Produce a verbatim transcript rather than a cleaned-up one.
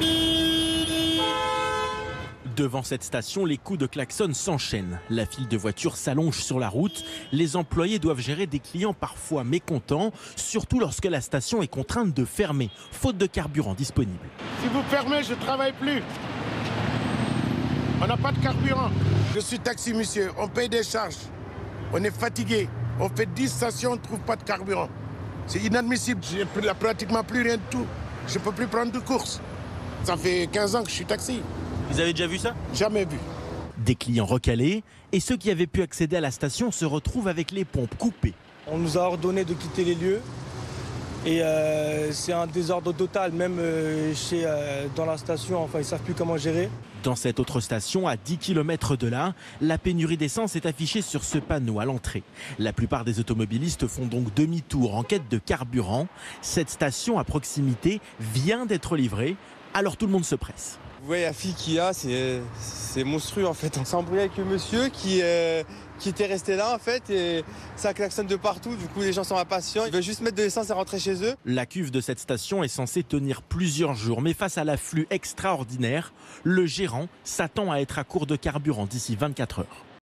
Devant cette station, les coups de klaxon s'enchaînent. La file de voitures s'allonge sur la route. Les employés doivent gérer des clients parfois mécontents, surtout lorsque la station est contrainte de fermer, faute de carburant disponible. Si vous fermez, je ne travaille plus. On n'a pas de carburant. Je suis taxi, monsieur. On paye des charges. On est fatigué. On fait dix stations, on ne trouve pas de carburant. C'est inadmissible. Je n'ai pratiquement plus rien de tout. Je ne peux plus prendre de course. Ça fait quinze ans que je suis taxi. Vous avez déjà vu ça? Jamais vu. Des clients recalés et ceux qui avaient pu accéder à la station se retrouvent avec les pompes coupées. On nous a ordonné de quitter les lieux et euh, c'est un désordre total, même euh, chez, euh, dans la station, enfin ils ne savent plus comment gérer. Dans cette autre station, à dix kilomètres de là, la pénurie d'essence est affichée sur ce panneau à l'entrée. La plupart des automobilistes font donc demi-tour en quête de carburant. Cette station à proximité vient d'être livrée, alors tout le monde se presse. Vous voyez la fille qu'il y a, c'est monstrueux en fait. On s'est embrouillé avec le monsieur qui, euh, qui était resté là en fait et ça klaxonne de partout. Du coup les gens sont impatients, ils veulent juste mettre de l'essence et rentrer chez eux. La cuve de cette station est censée tenir plusieurs jours, mais face à l'afflux extraordinaire, le gérant s'attend à être à court de carburant d'ici vingt-quatre heures.